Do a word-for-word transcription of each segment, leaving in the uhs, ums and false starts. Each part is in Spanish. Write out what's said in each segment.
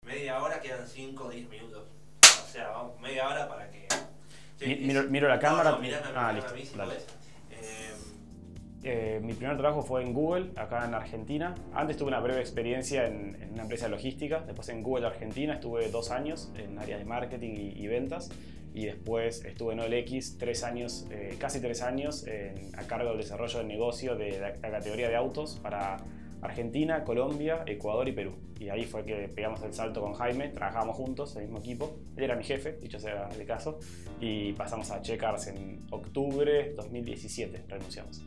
Media hora, quedan cinco o diez minutos. O sea, vamos, media hora para que... Mi- miro, miro la cámara. No, no, mirame, Ah, mirame listo, a mí si dale. podés. Eh, Eh, mi primer trabajo fue en Google, acá en Argentina. Antes tuve una breve experiencia en, en una empresa de logística. Después en Google Argentina estuve dos años en áreas de marketing y, y ventas. Y después estuve en O L X tres años, eh, casi tres años, en- a cargo del desarrollo del negocio de la, la categoría de autos para Argentina, Colombia, Ecuador y Perú. Y ahí fue que pegamos el salto con Jaime, trabajábamos juntos, el mismo equipo. Él era mi jefe, dicho sea de caso. Y pasamos a Checkers en octubre de dos mil diecisiete, renunciamos.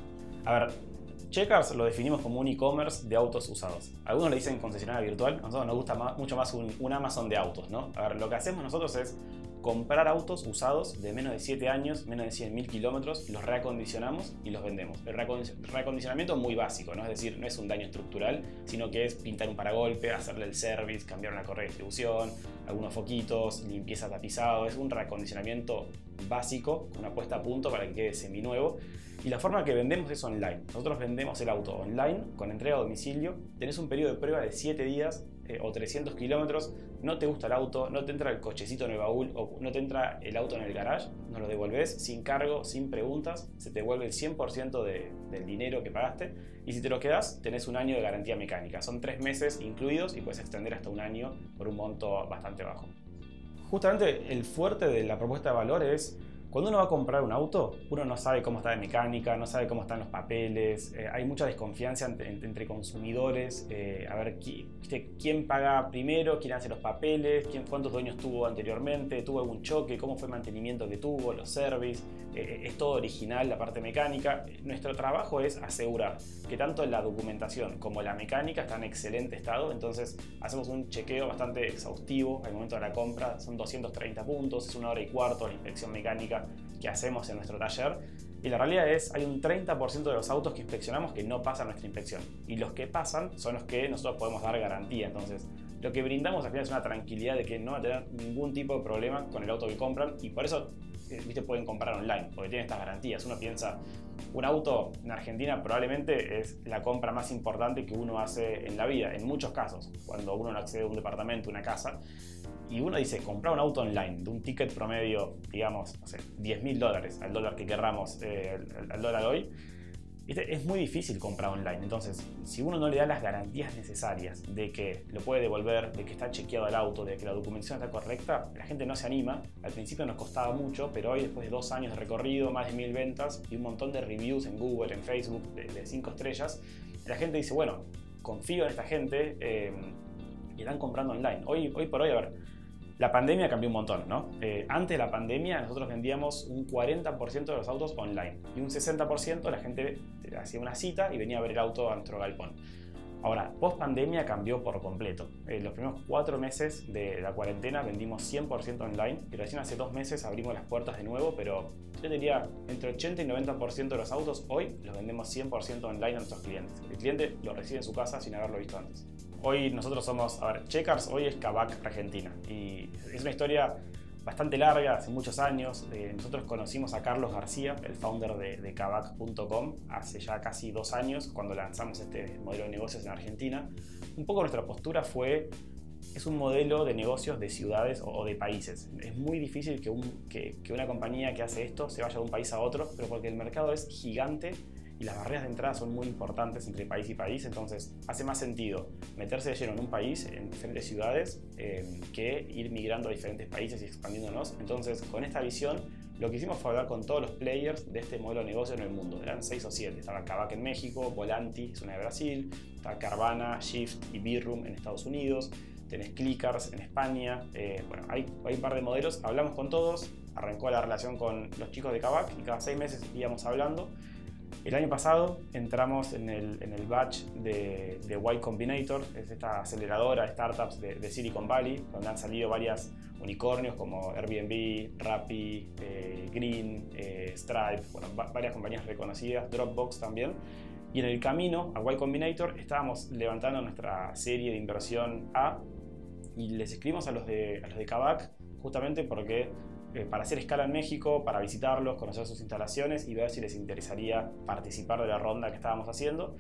A ver, Checkers lo definimos como un e-commerce de autos usados. Algunos le dicen concesionaria virtual, a nosotros nos gusta más, mucho más un, un Amazon de autos, ¿no? A ver, lo que hacemos nosotros es comprar autos usados de menos de siete años, menos de cien mil kilómetros, los reacondicionamos y los vendemos. El reacondicion- reacondicionamiento es muy básico, ¿no? Es decir, no es un daño estructural, sino que es pintar un paragolpe, hacerle el service, cambiar una correa de distribución, algunos foquitos, limpieza tapizado. Es un reacondicionamiento básico, con una puesta a punto para que quede seminuevo. Y la forma que vendemos es online. Nosotros vendemos el auto online con entrega a domicilio. Tenés un periodo de prueba de siete días eh, o trescientos kilómetros. No te gusta el auto, no te entra el cochecito en el baúl o no te entra el auto en el garage, nos lo devolvés sin cargo, sin preguntas. Se te devuelve el cien por ciento de, del dinero que pagaste. Y si te lo quedás, tenés un año de garantía mecánica. Son tres meses incluidos y puedes extender hasta un año por un monto bastante bajo. Justamente el fuerte de la propuesta de valor es cuando uno va a comprar un auto, uno no sabe cómo está de mecánica, no sabe cómo están los papeles, eh, hay mucha desconfianza entre, entre consumidores, eh, a ver qui, ¿viste? quién paga primero, quién hace los papeles, quién, cuántos dueños tuvo anteriormente, tuvo algún choque, cómo fue el mantenimiento que tuvo, los service, eh, es todo original, la parte mecánica. Nuestro trabajo es asegurar que tanto la documentación como la mecánica están en excelente estado, entonces hacemos un chequeo bastante exhaustivo al momento de la compra, son doscientos treinta puntos, es una hora y cuarto la inspección mecánica que hacemos en nuestro taller, y la realidad es hay un treinta por ciento de los autos que inspeccionamos que no pasan nuestra inspección, y los que pasan son los que nosotros podemos dar garantía. Entonces lo que brindamos al final es una tranquilidad de que no va a tener ningún tipo de problema con el auto que compran, y por eso eh, ¿viste? Pueden comprar online porque tienen estas garantías. Uno piensa, un auto en Argentina probablemente es la compra más importante que uno hace en la vida, en muchos casos, cuando uno no accede a un departamento, una casa. Y uno dice, comprar un auto online de un ticket promedio, digamos, no sé, diez mil dólares, al dólar que querramos, eh, al, al dólar hoy, ¿viste? Es muy difícil comprar online. Entonces, si uno no le da las garantías necesarias de que lo puede devolver, de que está chequeado el auto, de que la documentación está correcta, la gente no se anima. Al principio nos costaba mucho, pero hoy, después de dos años de recorrido, más de mil ventas y un montón de reviews en Google, en Facebook, de, de cinco estrellas, la gente dice, bueno, confío en esta gente eh, y están comprando online. Hoy, hoy por hoy, a ver, la pandemia cambió un montón, ¿no? Eh, antes de la pandemia nosotros vendíamos un cuarenta por ciento de los autos online y un sesenta por ciento la gente hacía una cita y venía a ver el auto a nuestro galpón. Ahora, post pandemia cambió por completo. En los primeros cuatro meses de la cuarentena vendimos cien por ciento online y recién hace dos meses abrimos las puertas de nuevo, pero yo diría entre ochenta y noventa por ciento de los autos hoy los vendemos cien por ciento online a nuestros clientes. El cliente lo recibe en su casa sin haberlo visto antes. Hoy nosotros somos, a ver, Checkers hoy es Kavak Argentina y es una historia bastante larga, hace muchos años. Eh, nosotros conocimos a Carlos García, el founder de, de Kavak punto com, hace ya casi dos años cuando lanzamos este modelo de negocios en Argentina. Un poco nuestra postura fue, es un modelo de negocios de ciudades o, o de países. Es muy difícil que, un, que, que una compañía que hace esto se vaya de un país a otro, pero porque el mercado es gigante y las barreras de entrada son muy importantes entre país y país, entonces hace más sentido meterse de lleno en un país, en diferentes ciudades, eh, que ir migrando a diferentes países y expandiéndonos. Entonces, con esta visión, lo que hicimos fue hablar con todos los players de este modelo de negocio en el mundo. Eran seis o siete. Estaba Kavak en México, Volanti, es una de Brasil, está Carvana, Shift y Birrum en Estados Unidos, tenés Clickers en España. Eh, bueno, hay, hay un par de modelos, hablamos con todos, arrancó la relación con los chicos de Kavak y cada seis meses íbamos hablando. El año pasado entramos en el, en el batch de, de Y Combinator, es esta aceleradora de startups de, de Silicon Valley, donde han salido varias unicornios como Airbnb, Rappi, eh, Green, eh, Stripe, bueno, varias compañías reconocidas, Dropbox también. Y en el camino a Y Combinator estábamos levantando nuestra serie de inversión A y les escribimos a los de, a los de Kavak justamente porque eh, para hacer escala en México, para visitarlos, conocer sus instalaciones y ver si les interesaría participar de la ronda que estábamos haciendo.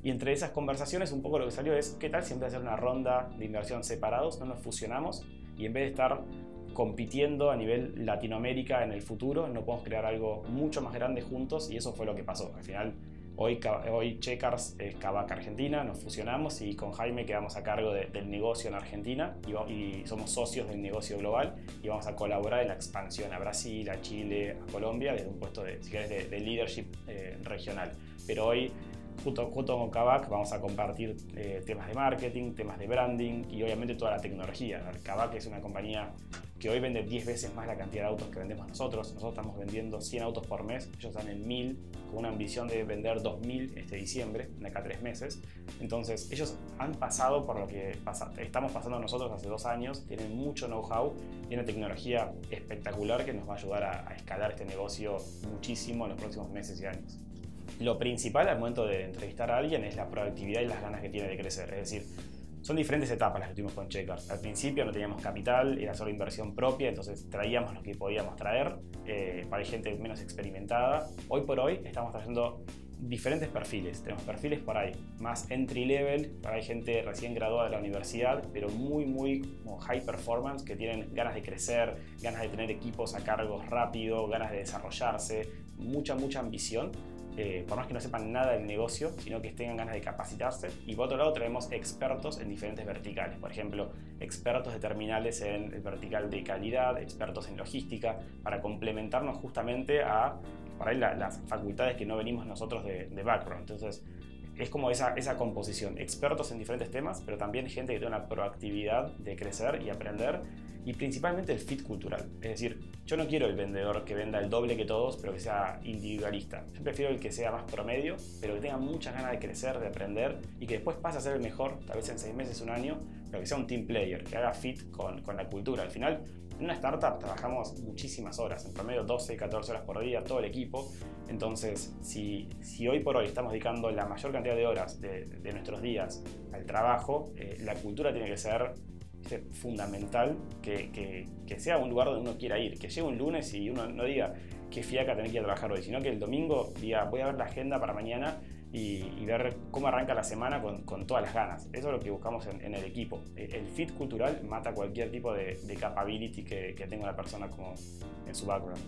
Y entre esas conversaciones un poco lo que salió es, ¿qué tal si en vez de hacer una ronda de inversión separados, no nos fusionamos y en vez de estar compitiendo a nivel Latinoamérica en el futuro, no podemos crear algo mucho más grande juntos? Y eso fue lo que pasó. Al final, hoy, hoy Checkers es Kavak Argentina, nos fusionamos y con Jaime quedamos a cargo de, del negocio en Argentina y, y somos socios del negocio global y vamos a colaborar en la expansión a Brasil, a Chile, a Colombia, desde un puesto de, si querés, de, de leadership eh, regional. Pero hoy, Junto, junto con Kavak vamos a compartir eh, temas de marketing, temas de branding y obviamente toda la tecnología. Kavak es una compañía que hoy vende diez veces más la cantidad de autos que vendemos nosotros. Nosotros estamos vendiendo cien autos por mes, ellos están en mil, con una ambición de vender dos mil este diciembre, de acá a tres meses. Entonces ellos han pasado por lo que pasa, estamos pasando nosotros hace dos años, tienen mucho know-how, tienen tecnología espectacular que nos va a ayudar a, a escalar este negocio muchísimo en los próximos meses y años. Lo principal al momento de entrevistar a alguien es la proactividad y las ganas que tiene de crecer. Es decir, son diferentes etapas las que tuvimos con Checkers. Al principio no teníamos capital, era solo inversión propia, entonces traíamos lo que podíamos traer eh, para gente menos experimentada. Hoy por hoy estamos trayendo diferentes perfiles. Tenemos perfiles por ahí más entry level, para hay gente recién graduada de la universidad, pero muy, muy como high performance, que tienen ganas de crecer, ganas de tener equipos a cargo rápido, ganas de desarrollarse, mucha, mucha ambición. Eh, por más que no sepan nada del negocio, sino que tengan ganas de capacitarse. Y por otro lado traemos expertos en diferentes verticales, por ejemplo, expertos de terminales en el vertical de calidad, expertos en logística, para complementarnos justamente a para la, las facultades que no venimos nosotros de, de background. Entonces es como esa, esa composición, expertos en diferentes temas, pero también gente que tiene una proactividad de crecer y aprender, y principalmente el fit cultural. Es decir, yo no quiero el vendedor que venda el doble que todos, pero que sea individualista. Yo prefiero el que sea más promedio, pero que tenga muchas ganas de crecer, de aprender, y que después pase a ser el mejor, tal vez en seis meses, un año, pero que sea un team player, que haga fit con, con la cultura. Al final, en una startup trabajamos muchísimas horas, en promedio doce, catorce horas por día, todo el equipo. Entonces, si, si hoy por hoy estamos dedicando la mayor cantidad de horas de, de nuestros días al trabajo, eh, la cultura tiene que ser fundamental, que, que, que sea un lugar donde uno quiera ir, que llegue un lunes y uno no diga qué fiaca tener que ir a trabajar hoy, sino que el domingo diga voy a ver la agenda para mañana y, y ver cómo arranca la semana con, con todas las ganas. Eso es lo que buscamos en, en el equipo. El fit cultural mata cualquier tipo de, de capability que, que tenga la persona como en su background.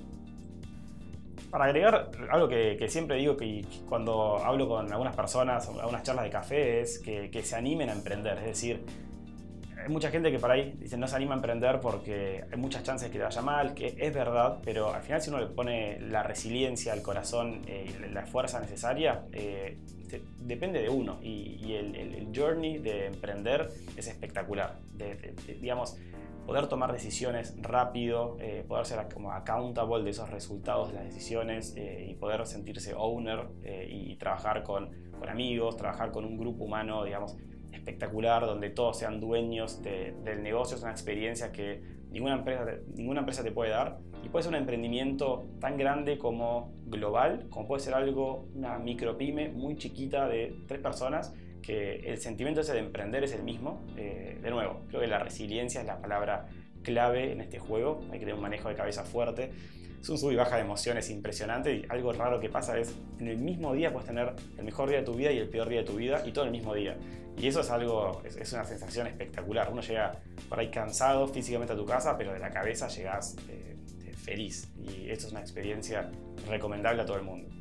Para agregar algo que, que siempre digo que cuando hablo con algunas personas, algunas charlas de café, es que, que se animen a emprender. Es decir, hay mucha gente que por ahí dice no se anima a emprender porque hay muchas chances de que le vaya mal, que es verdad, pero al final si uno le pone la resiliencia, el corazón, eh, la fuerza necesaria, eh, depende de uno. Y, y el, el, el journey de emprender es espectacular. De, de, de, digamos, poder tomar decisiones rápido, eh, poder ser como accountable de esos resultados de las decisiones eh, y poder sentirse owner eh, y, y trabajar con, con amigos, trabajar con un grupo humano, digamos, espectacular, donde todos sean dueños de, del negocio. Es una experiencia que ninguna empresa, ninguna empresa te puede dar, y puede ser un emprendimiento tan grande como global, como puede ser algo, una micropyme muy chiquita de tres personas, que el sentimiento ese de emprender es el mismo. Eh, de nuevo, creo que la resiliencia es la palabra clave en este juego. Hay que tener un manejo de cabeza fuerte. Es un sub y baja de emociones impresionante, y algo raro que pasa es en el mismo día puedes tener el mejor día de tu vida y el peor día de tu vida, y todo en el mismo día. Y eso es algo, es, es una sensación espectacular. Uno llega por ahí cansado físicamente a tu casa, pero de la cabeza llegas eh, feliz. Y esto es una experiencia recomendable a todo el mundo.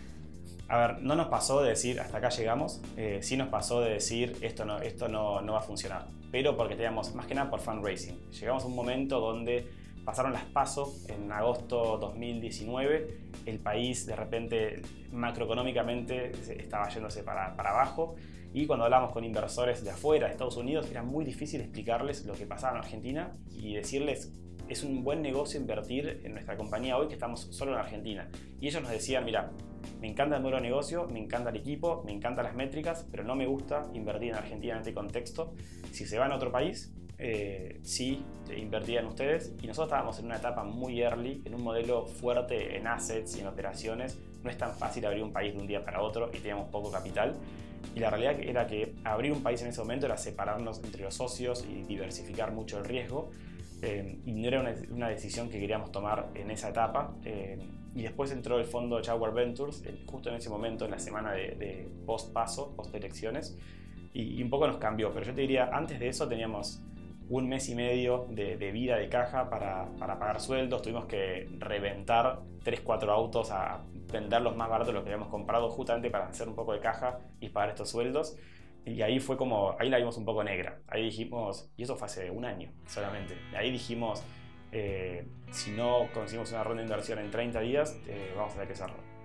A ver, no nos pasó de decir hasta acá llegamos, eh, sí nos pasó de decir esto, no, esto no, no va a funcionar. Pero porque teníamos, más que nada por fundraising. Llegamos a un momento donde pasaron las PASO en agosto dos mil diecinueve, el país de repente macroeconómicamente estaba yéndose para, para abajo, y cuando hablábamos con inversores de afuera, de Estados Unidos, era muy difícil explicarles lo que pasaba en Argentina y decirles es un buen negocio invertir en nuestra compañía hoy que estamos solo en Argentina. Y ellos nos decían, mira, me encanta el modelo de negocio, me encanta el equipo, me encantan las métricas, pero no me gusta invertir en Argentina en este contexto. Si se van a otro país, Eh, sí, invertían ustedes, y nosotros estábamos en una etapa muy early, en un modelo fuerte en assets y en operaciones. No es tan fácil abrir un país de un día para otro y teníamos poco capital, y la realidad era que abrir un país en ese momento era separarnos entre los socios y diversificar mucho el riesgo. eh, y no era una, una decisión que queríamos tomar en esa etapa. Eh, y después entró el fondo Jaguar Ventures, eh, justo en ese momento, en la semana de, de post-paso, post-elecciones, y, y un poco nos cambió. Pero yo te diría, antes de eso teníamos un mes y medio de, de vida de caja para, para pagar sueldos. Tuvimos que reventar tres cuatro autos, a venderlos más baratos de lo que habíamos comprado, justamente para hacer un poco de caja y pagar estos sueldos. Y ahí fue como, ahí la vimos un poco negra. Ahí dijimos, y eso fue hace un año solamente. Ahí dijimos, eh, si no conseguimos una ronda de inversión en treinta días, eh, vamos a tener que cerrar.